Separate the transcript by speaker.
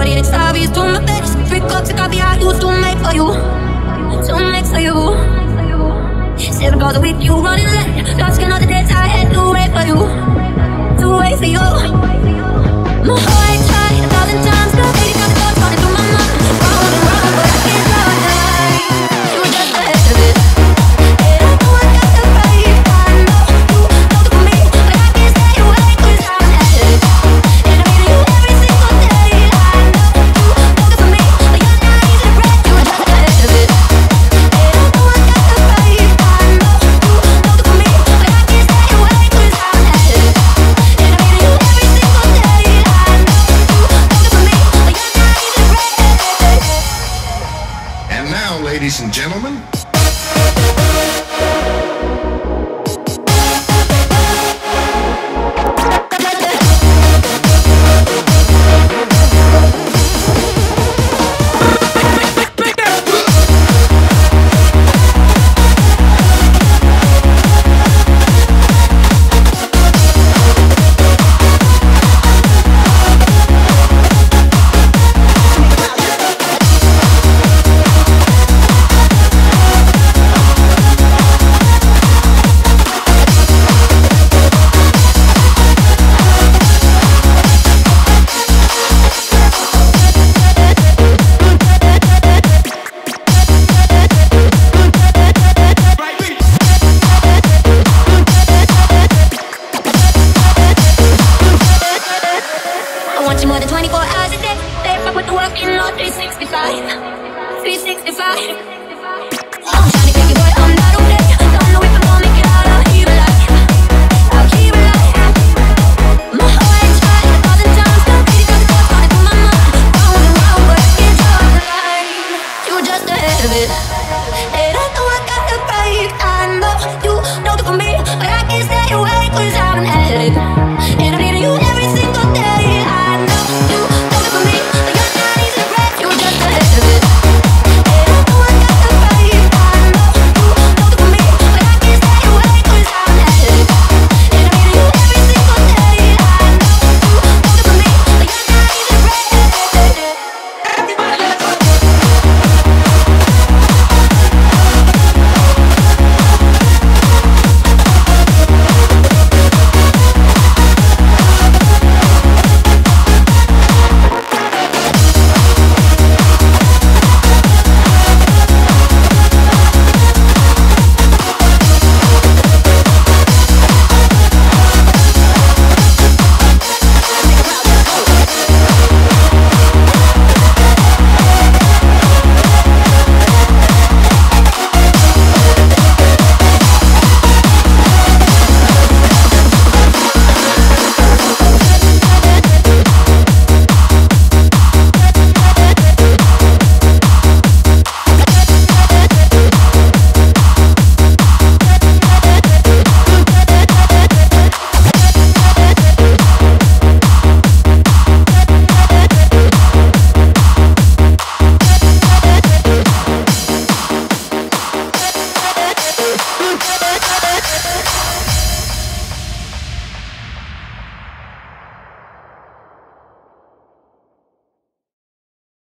Speaker 1: 48 strawberries to my face. 3 cups of coffee I used to make for you. To make for you. 7 calls a week, you running late. Asking all the dates I had to wait for you. To wait for you. My heart tried 1,000 times, got 80,000 thoughts running through my mind. Round and round, but I can't die. You were just ahead of it. And I know I got the right. I know you know for me, but I can't stay away 'cause I'm ahead of it. And I'm meeting you every single day. I know you know for me, but you're not easy to break. You were just ahead of it. And I know I got the right. I know you know for me, but I can't stay away 'cause I'm ahead of it. And I'm meeting you every single day. I know you know for me, but you're not easy to break.
Speaker 2: And now, ladies and gentlemen,
Speaker 1: more than 24 hours a day. They fuck with the work in all 365. 365. I'm trying to get you, but I'm not aware.